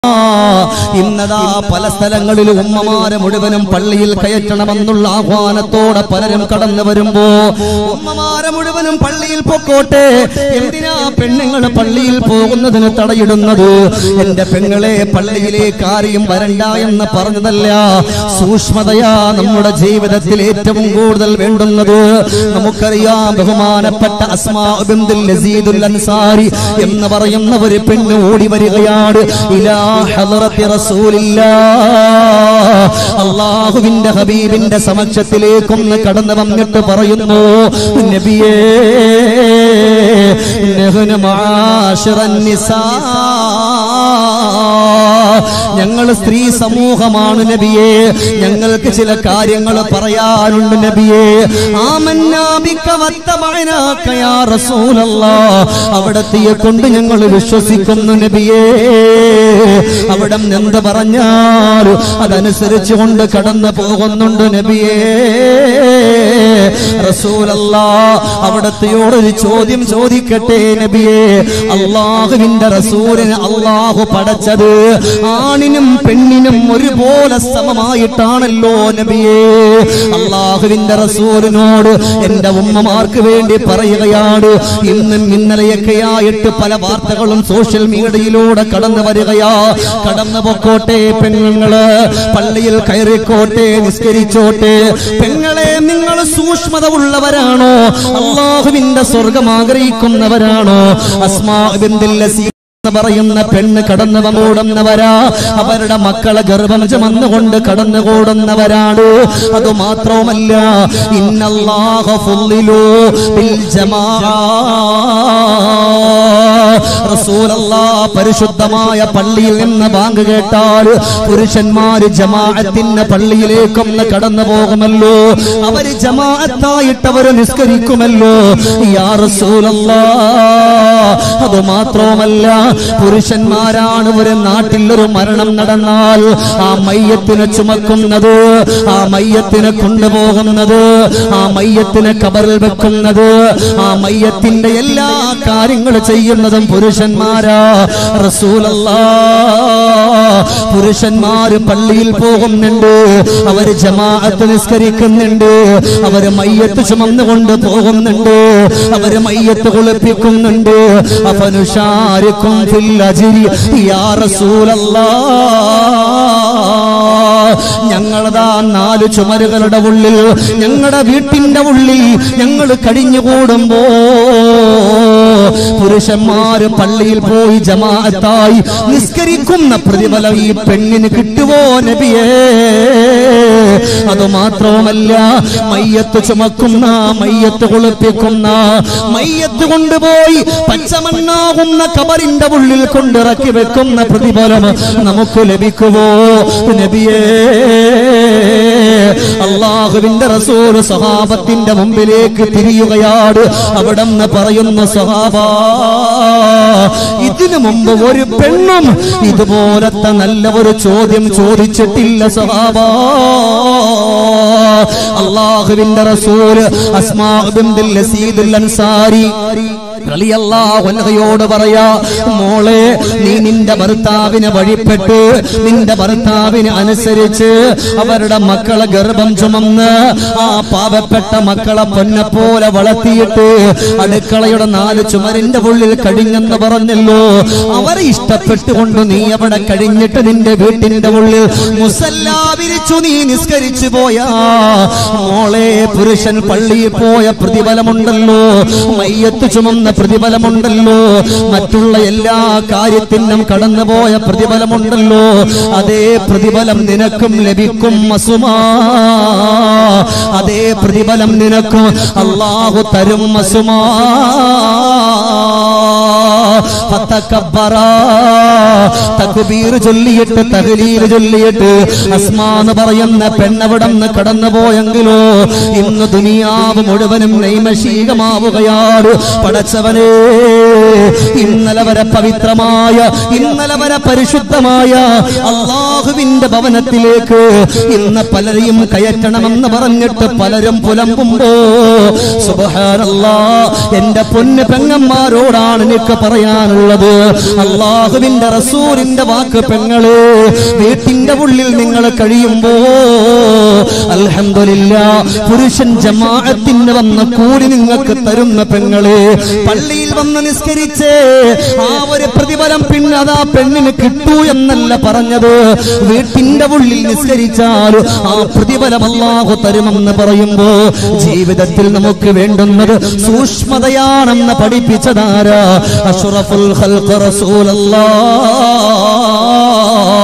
ഇന്നതാ പല സ്ഥലങ്ങളിലും ഉമ്മമാരെ മുഴുവനും പള്ളിയിൽ കയറ്റണമെന്നുള്ള ആഹ്വാനത്തോടെ പലരും കടന്നു വരുമ്പോ ഉമ്മമാരെ മുഴുവനും പള്ളിയിൽ പൊക്കോട്ടെ, എന്തിനാ പെണ്ണുങ്ങൾ പള്ളിയിൽ പോകുന്നതിന് തടയിടുന്നത്? എന്റെ പെങ്ങളെ പള്ളിയിലേക്ക് ആരെയും വരണ്ട എന്ന് പറഞ്ഞതല്ല, സൂക്ഷ്മതയാ നമ്മുടെ ജീവിതത്തിൽ ഏറ്റവും കൂടുതൽ വേണ്ടുന്നത്. നമുക്കറിയാം, ബഹുമാനപ്പെട്ട അസ്മാ ബിൻതുൽ യസീദുൽ അൻസാരി എന്ന് പറയുന്ന ഒരു പെണ്ണ് ഓടി വരികയാണ് ഇലാ ഹളറത്തി റസൂലില്ലാഹ്, അല്ലാഹുവിന്റെ ഹബീബിന്റെ സമക്ഷത്തിലേക്കൊന്ന് കടന്നു വന്നിട്ട് പറയുന്നു, നബിയേ നഹ്നു മആശിറൻ നിസാ, ഞങ്ങൾ സ്ത്രീ സമൂഹമാണ് നബിയേ, ഞങ്ങൾക്ക് ചില കാര്യങ്ങൾ പറയാനുണ്ട് നബിയേ. ആമന്നാ ബിക വത്തബഅനാക യാ റസൂലല്ലാഹ്, അവിടത്തെ കൊണ്ട് ഞങ്ങൾ വിശ്വസിക്കുന്നു നബിയേ. അവിടെ എന്ത് പറഞ്ഞാലും അതനുസരിച്ച് കൊണ്ട് കടന്നു പോകുന്നുണ്ട് നബിയേ. റസൂലല്ലാഹ് അവിടത്തെയോടൊരു ചോദ്യം ചോദിക്കട്ടെ നബിയേ. അല്ലാഹുവിന്റെ റസൂലിനെ അല്ലാഹു പടച്ചത് ആണിനും പെണ്ണിനും ഒരുപോലെ സമമായിട്ടാണല്ലോ നബിയേ. അല്ലാഹുവിന്റെ റസൂലിനോട് എന്റെ ഉമ്മമാർക്ക് വേണ്ടി പറയുകയാണ്, ഇന്നും ഇന്നലെയൊക്കെ ആയിട്ട് പല വാർത്തകളും സോഷ്യൽ മീഡിയയിലൂടെ കടന്നു വരികയാ. കടന്നു പൊക്കോട്ടെ പെണ്ണുങ്ങള്, പള്ളിയിൽ കയറിക്കോട്ടെ, നിസ്കരിച്ചോട്ടെ. പെങ്ങളെ, നിങ്ങൾ സൂക്ഷ്മത ഉള്ളവരാണോ? അല്ലാഹുവിന്റെ സ്വർഗം ആഗ്രഹിക്കുന്നവരാണോ? അസ്മാ ബിൻതുൽ യസീദ് പറയുന്ന പെണ്ണ് കടന്നു കൂടുന്നവരാ, അവരുടെ മക്കളെ ഗർഭം ചുമന്നുകൊണ്ട് കടന്നുകൂടുന്നവരാണ്. അതുമാത്രവുമല്ല, ഇന്നല്ലാഹ ഫുള്ളിലു ബിൽ ജമാഅ, റസൂലല്ലാഹ് പരിശുദ്ധമായ പള്ളിയിൽ നിന്ന് ബാങ്ക് കേട്ടാൽ പുരുഷന്മാര് ജമാഅത്തിന്റെ പള്ളിയിലേക്കൊന്ന് കടന്നു പോകുമല്ലോ, അവര് ജമാഅത്തായിട്ട് അവര് നിസ്കരിക്കുമല്ലോ യാ റസൂലല്ലാഹ്. അതുമാത്രവുമല്ല, പുരുഷന്മാരാണ് ഒരു നാട്ടിൽ ഒരു മരണം നടന്നാൽ ആ മയ്യത്തിനെ ചുമക്കുന്നത്, ആ മയ്യത്തിനെ കൊണ്ടുപോകുന്നത്, ആ മയ്യത്തിനെ ഖബറിൽ വെക്കുന്നത്, ആ മയ്യത്തിന്റെ എല്ലാ കാര്യങ്ങളും ചെയ്യുന്നതും പുരുഷന്മാരാ. റസൂലല്ലാഹ് പുരുഷന്മാര് പള്ളിയിൽ പോകുന്നുണ്ട്, അവര് ജമാഅത്ത് നിസ്കരിക്കുന്നുണ്ട്, അവര് മയ്യത്ത് ചുമന്നുകൊണ്ട് പോകുന്നുണ്ട്, അവര് മയ്യത്ത് കുളിപ്പിക്കുന്നുണ്ട്. അഫനുശാരിക്കും ഫിൽ അജ്രി യാ റസൂലല്ലാഹ്, ഞങ്ങളതാ 4 ചുമരുകളുടെ ഉള്ളിൽ, ഞങ്ങളുടെ വീട്ടിന്റെ ഉള്ളിൽ ഞങ്ങൾ കഴിഞ്ഞുകൂടുമ്പോ പുരുഷന്മാര് പള്ളിയിൽ പോയി ജമാഅത്തായി നിസ്കരിക്കുന്ന പ്രതിഫലം ഈ പെണ്ണിന് കിട്ടുവോ നബിയേ? അതുമാത്രവുമല്ല, മയ്യത്ത് ചുമക്കുന്ന, മയ്യത്ത് കുളിപ്പിക്കുന്ന, മയ്യത്ത് കൊണ്ടുപോയി പച്ചമണ്ണാകുന്ന ഖബറിന്റെ ഉള്ളിൽ കൊണ്ടിറക്കി വെക്കുന്ന പ്രതിഫലം നമുക്ക് ലഭിക്കുവോ നബിയേ? അല്ലാഹുവിന്റെ റസൂൽ സഹാബത്തിന്റെ മുമ്പിലേക്ക് തിരിയുകയാണ്. അവിടെ നിന്ന് പറയുന്ന സഹാബ, ഇതിനു മുമ്പ് ഒരു പെണ്ണും ഇതുപോലത്തെ നല്ല ഒരു ചോദ്യം ചോദിച്ചിട്ടില്ല സഹാബ. അല്ലാഹുവിന്റെ റസൂൽ അസ്മാ ബിൻതുൽ യസീദുൽ അൻസാരി റളിയല്ലാഹു അൻഹയോട് പറയാ, മോളെ, നീ നിന്റെ ഭർത്താവിനെ വഴിപ്പെട്ട്, നിന്റെ ഭർത്താവിനെ അനുസരിച്ച് അവരുടെ മക്കളെ ഗർഭം ചുമന്ന് ആ പാവപ്പെട്ട മക്കളെ പൊന്നെപ്പോലെ വളർത്തിയിട്ട് അടുക്കളയുടെ 4 ചുമരിന്റെ ഉള്ളിൽ കഴിഞ്ഞെന്ന് പറഞ്ഞല്ലോ. അവരെ ഇഷ്ടപ്പെട്ടുകൊണ്ട് നീ അവിടെ കഴിഞ്ഞിട്ട് നിന്റെ വീട്ടിന്റെ ഉള്ളിൽ മുസല്ലാ വിരിച്ചു നീ നിസ്കരിച്ചു പോയാ മോളെ, പുരുഷൻ പള്ളിയിൽ പോയ പ്രതിഫലമുണ്ടല്ലോ, മയ്യത്ത് ചുമന്ന പ്രതിഫലമുണ്ടല്ലോ, മറ്റുള്ള എല്ലാ കാര്യത്തിനും കടന്നുപോയ പ്രതിഫലമുണ്ടല്ലോ, അതേ പ്രതിഫലം നിനക്കും ലഭിക്കും മസുമാ, അതേ പ്രതിഫലം നിനക്കും അല്ലാഹു തരും മസുമാ. തക്ബീർ ചൊല്ലിയിട്ട് തഹ്ലീൽ ചൊല്ലിയിട്ട് അസ്മാ എന്ന് പറയുന്ന പെണ്ണവിടന്ന് കടന്നുപോയെങ്കിലോ ഇന്ന് ദുനിയാവ് മുഴുവനും നൈമശീകമാവുകയാണ്. പടച്ചവനെ, ഇന്നലെ വരെ പവിത്രമായ, ഇന്നലെ വരെ പരിശുദ്ധമായ അല്ലാഹുവിന്റെ ഭവനത്തിലേക്ക് ഇന്ന് പലരെയും കയറ്റണമെന്ന് പറഞ്ഞിട്ട് പലരും പുലമ്പുമ്പോ സുബ്ഹാനല്ലാഹ്, എന്റെ പൊന്നു പെങ്ങന്മാരോടാണ് എനിക്ക് പറയാൻ പറയാനുള്ളത്. അല്ലാഹുവിന്റെ റസൂലിന്റെ വാക്ക് പെങ്ങളെ, വീട്ടിന്റെ ഉള്ളിൽ നിങ്ങൾ കഴിയുമ്പോ അൽഹംദുലില്ലാഹ് പുരുഷൻ ജമാഅത്തിന് വന്ന കൂലി നിങ്ങൾക്ക് തരുന്ന പെങ്ങളെ, പള്ളിയിൽ വന്ന് നിസ്കരിച്ച് ആ ഒരു പ്രതിഫലം പിന്നെ അതാ പെണ്ണിന് കിട്ടൂ എന്നല്ല പറഞ്ഞത്. വീട്ടിന്റെ ഉള്ളിൽ നിസ്കരിച്ചാൽ ആ പ്രതിഫലം അല്ലാഹു തരുമെന്ന് പറയുമ്പോ ജീവിതത്തിൽ നമുക്ക് വേണ്ടുന്നത് സൂക്ഷ്മതയാണെന്ന് പഠിപ്പിച്ചതാരാ? അഷ്റഫുൽ ഖൽഖ് റസൂലുള്ളാഹ്